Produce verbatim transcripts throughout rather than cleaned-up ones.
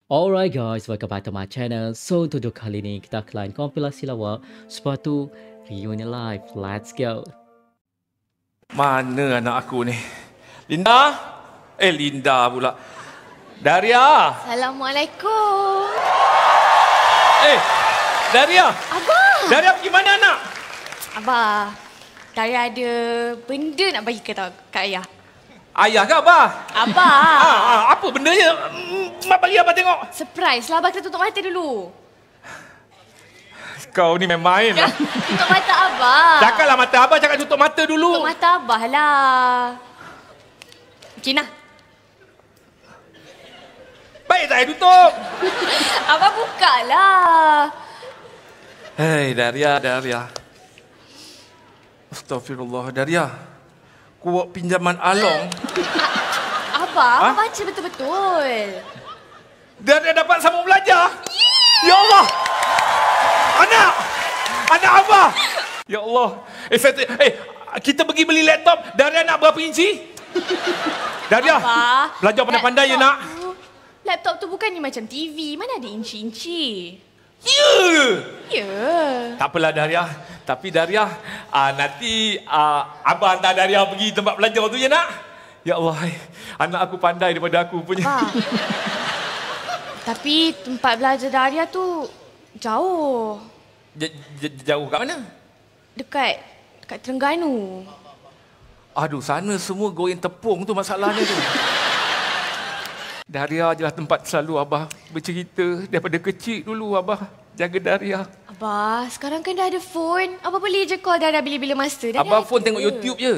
Alright guys, welcome back to my channel. So untuk video kali ni kita akan kompilasi lawak sepatu Reunion Live. Let's go. Mana anak aku ni? Linda? Eh Linda pula. Daria. Assalamualaikum. Eh Daria. Abah. Daria pergi mana anak? Abah, Daria ada benda nak bagi ke tahu kat ayah. Ayah ke abah? Abah. Ah, ah, apa bendanya? Mak bagi abah tengok. Surprise lah, abah kita tutup mata dulu. Kau ni main main lah. Tutup mata abah. Cakaplah mata abah, cakap tutup mata dulu. Tutup mata abah lah. Okey nah. Baik tak saya tutup? Abah buka lah. Hei Daria, Daria. Astaghfirullah, Daria. Ku buat pinjaman Along. Abah, Ha? abah baca betul-betul. Daria dapat sambung belajar. Ya Allah. Anak. Anak abah. Ya Allah. Eh, saya, eh kita pergi beli laptop. Daria nak berapa inci? Daria. Abah, Belajar pandai-pandai ya nak. tu, laptop tu bukannya macam T V. Mana ada inci-inci? Ya. Ya. Tak apalah Daria. Tapi Daria, uh, nanti uh, abah hantar Daria pergi tempat belajar tu ya nak. Ya Allah. Anak aku pandai daripada aku punya. Abah. Tapi tempat belajar Daria tu jauh. J- j- jauh kat mana? Dekat dekat Terengganu. Aduh, sana semua goreng tepung tu masalahnya tu. Daria je lah tempat selalu abah bercerita. Daripada kecil dulu abah jaga Daria. Abah, sekarang kan dah ada phone. Abah boleh je call Daria bila-bila masa. Daria Abah phone ada. tengok YouTube je.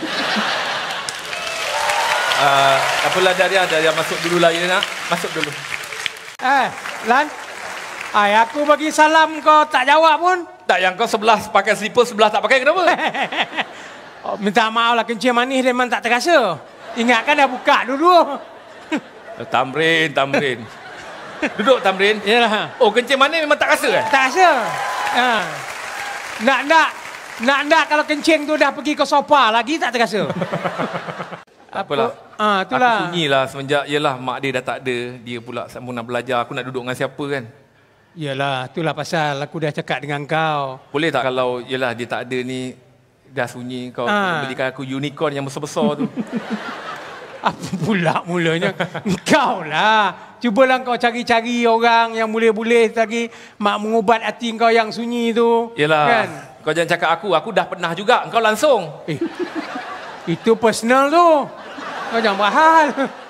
Uh, apalah Daria, Daria masuk dulu lah ya nak. Masuk dulu. Eh, Lan. Ay, aku bagi salam kau tak jawab pun. Tak, yang kau sebelah pakai slipper, sebelah tak pakai kenapa? Oh, minta maaf lah, kencing manis dia memang tak terasa. Ingatkan dah buka dulu. Tamrin, Tamrin. Duduk Tamrin. Yalah. Oh, kencing manis memang tak rasa eh? Tak rasa. Ha. Nak nak nak nak kalau kencing tu dah pergi ke sofa lagi tak terasa. Tak apalah. Ah, itulah. Aku sunyilah semenjak yelah mak dia dah tak ada. Dia pula sambung nak belajar. Aku nak duduk dengan siapa kan? Yalah, itulah pasal aku dah cakap dengan kau. Boleh tak kalau yelah dia tak ada ni dah sunyi kau Ah. belikan aku unicorn yang besar-besar tu. Apa pula mulanya? Kau lah. Cubalah kau cari-cari orang yang boleh-boleh lagi mak mengubat hati kau yang sunyi tu. Yelah. Kan? Kau jangan cakap aku. Aku dah pernah juga. Engkau langsung. Eh, itu personal tu. Kau jangan berhal.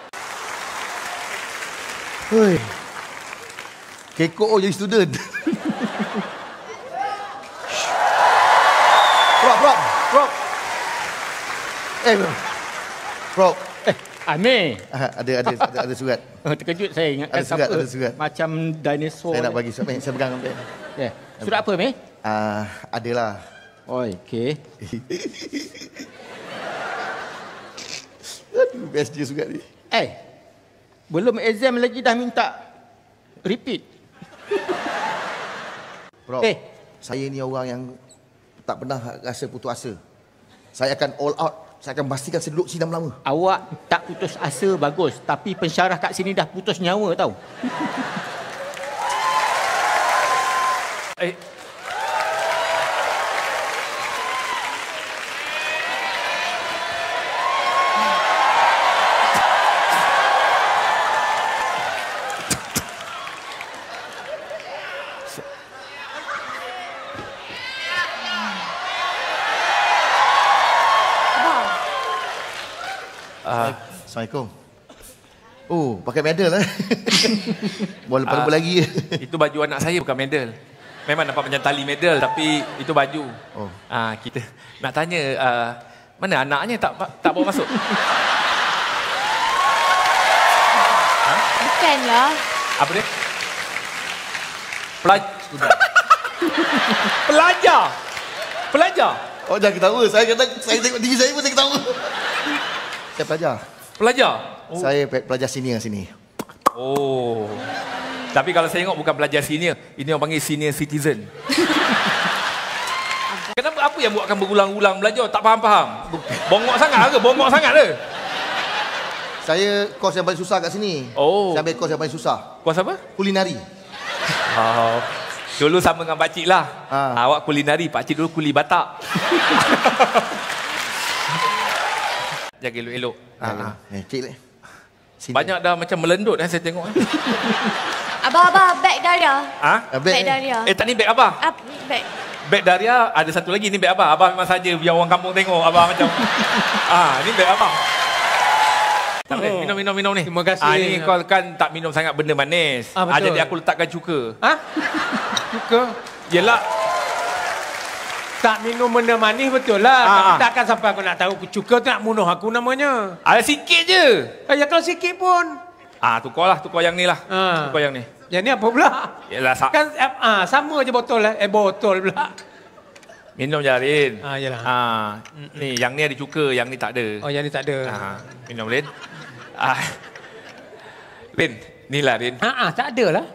Hei. Kekok jadi student. Prop, prop, prop. Eh, bro. Prop. Eh, Amir. Ah, ada, ada, ada, ada surat. Oh, terkejut saya ingatkan Ada surat, siapa. ada surat. Macam dinosaur. Saya nak bagi surat. Eh, saya pegang sampai. Yeah. Surat apa, Amir? Ah, adalah. Oh, okey. Aduh, best dia surat ni. Eh, belum exam lagi dah minta repeat. Prop. Eh. Saya ni orang yang tak pernah rasa putus asa. Saya akan all out. Saya akan pastikan saya duduk sini dah lama. Awak tak putus asa bagus. Tapi pensyarah kat sini dah putus nyawa tau. Eh. Abah, Uh, Assalamualaikum. Oh, pakai medal eh. Boleh pada Ah. lagi. itu baju anak saya bukan medal. Memang nampak macam tali medal tapi itu baju. Oh. Ah, kita nak tanya uh, mana anaknya tak tak bawa masuk? bukanlah. Apa dia? Pelaj Pelajar. Pelajar. Oh, jangan ketawa. Saya kadang saya tengok diri saya pun saya ketawa. Saya pelajar. Pelajar. Oh. Saya pe- pelajar senior sini. Oh. Tapi kalau saya tengok bukan pelajar senior, ini orang panggil senior citizen. Kenapa apa yang buatkan berulang-ulang belajar? Tak faham-faham. Bongok sangat ke? Bongok sangat ke? Saya kos yang paling susah kat sini. Oh. Saya ambil kos yang paling susah. Puas apa? Kulinari. Oh, dulu sama dengan pakcik lah. Ah. Awak kulinari, pakcik dulu kuli Batak. Jaga elok-elok. Ah, eh, cik le. Sini. Banyak dah macam melendut eh, saya tengok. Eh. Abah, abah, beg Daria. Ha? Ah, beg Beg ni. Daria. Eh, tak ni beg apa? Ap, beg. Beg Daria, ada satu lagi ni beg apa? Abah memang saja biar orang kampung tengok abah macam. Ah, ni beg apa? Tak boleh. Minum, minum, minum ni. Terima kasih. Ah, ni kau kan tak minum sangat benda manis. Ah, betul. jadi aku letakkan cuka. Ha? Suka? Yelah. Tak minum benda manis betul lah. Ah, Tapi ah. takkan sampai aku nak tahu cuka tu nak bunuh aku namanya. Ada sikit je. Eh, ya kalau sikit pun. Ah, tukar lah. Tukar yang ni lah. Ah. Tukar yang ni. Yang ni apa pula? Yelah, sa- Kan eh, ah, sama je botol lah. Eh botol pula. minum je, Rin. Ah, yelah. Ah, ni, yang ni ada cuka, yang ni tak ada. Oh yang ni tak ada. Ah, minum, Rin. Ah. Rin, ni lah, Rin. Ah, ah, tak ada lah.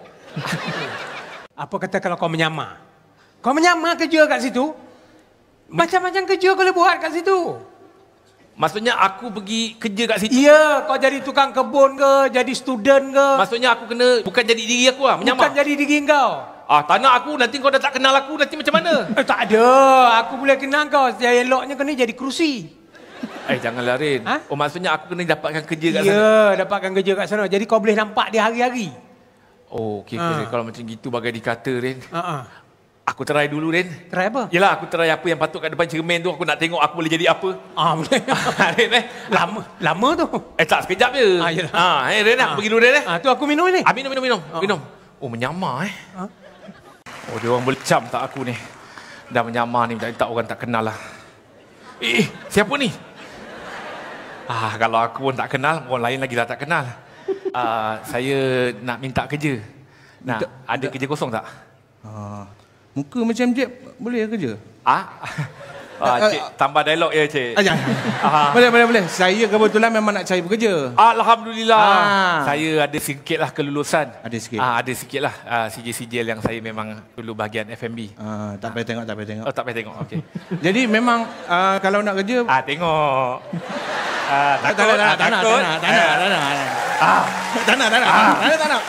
Apa kata kalau kau menyamar? Kau menyamar kerja kat situ? Macam-macam kerja kau boleh buat kat situ. Maksudnya aku pergi kerja kat situ. Ya, kau jadi tukang kebun ke, jadi student ke. Maksudnya aku kena, bukan jadi diri aku lah, menyamar. Bukan jadi diri kau. Ah, tak nak aku, nanti kau dah tak kenal aku, nanti macam mana? Eh, tak ada. Aku boleh kenal kau. Yang eloknya kena jadi kerusi. Eh, janganlah, Rin. Ha? Oh, maksudnya aku kena dapatkan kerja kat sana. Ya, dapatkan kerja kat sana. Jadi kau boleh nampak dia hari-hari. Oh, okey, Ha. okay. Kalau macam gitu bagai dikata, Rin. Ha ah. Aku try dulu, Rin. Try apa? Yelah, aku try apa yang patut kat depan cermin tu. Aku nak tengok aku boleh jadi apa. Ah, boleh. Rin, eh. Lama, lama tu. Eh, tak, sekejap je. Ah, yelah. Ah, eh, Rin, aku Ah. pergi dulu, Rin, eh. Ah, tu aku minum ni. Ah, minum, minum, minum. Ah. Minum. Oh, menyamar, eh. Ah. Oh, dia orang bercam tak aku ni. Dah menyamar ni, tak orang tak kenal lah. Eh, eh, siapa ni? Ah, kalau aku pun tak kenal, orang lain lagi dah tak kenal. Ah, saya nak minta kerja. Nah, ada kerja kosong tak? Ah, muka macam Jeb boleh kerja? Ah? Ah, cik, tambah dialog ya, cik. Ah, jangan. Ah. Boleh, boleh, boleh. Saya kebetulan memang nak cari bekerja. Alhamdulillah. Ah. Saya ada sikitlah kelulusan. Ada sikit. Ah, ada sikitlah ah, sijil-sijil yang saya memang dulu bahagian F and B. Ah, tak payah tengok, tak payah tengok. Oh, tak payah tengok. Okey. Jadi memang ah, kalau nak kerja, Ah, tengok. Ah, tak takut, nak, ah, tak nak, tak takut. nak, tak nak, tak nak. Ah, Tak nak, tak nak, tak nak, tak nak.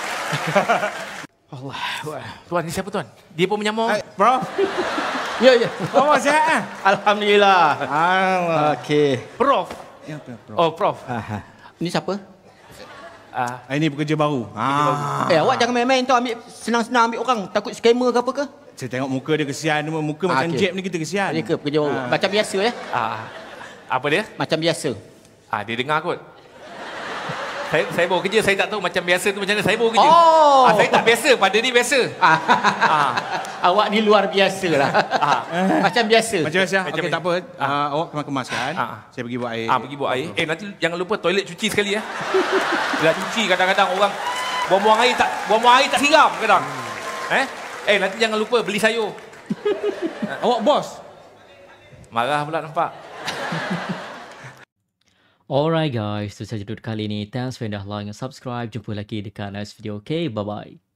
Allah. Tuan, ni siapa tuan? Dia pun menyamar. Eh, Prof. Ya, ya. Oh, sihat ah. Alhamdulillah. Ah, Okey. Prof. ya, Prof. Oh, Prof. Aha. Ni siapa? Ah, Ini pekerja baru. Ah. Eh, awak jangan main-main tau ambil senang-senang ambil orang. Takut scammer ke apa ke? Saya tengok muka dia kesian, muka Ah, macam okey. Jeb ni kita kesian. Ni ke pekerja baru? Ah. Macam biasa ya? ah, apa dia? Macam biasa. Ah, dia dengar kot. Saya, saya baru kerja, saya tak tahu macam biasa tu macam mana. Saya baru kerja. Oh. Ah, saya tak biasa, pada ni biasa. Ah. Ah. Awak ni luar biasa lah. Macam biasa. Macam biasa. Macam Okey, ni. tak apa. Ah, awak kemas-kemas kan? Ah. Saya pergi buat air. Ah, pergi buat air. Eh, nanti jangan lupa toilet cuci sekali ya. Bila cuci kadang-kadang orang buang-buang air tak buang-buang air tak siram kadang. Eh? Eh, nanti jangan lupa beli sayur. Awak bos. Marah pula nampak. Alright guys, itu saja untuk kali ini. Thanks for dah like dan subscribe. Jumpa lagi dekat next video. Okay, bye-bye.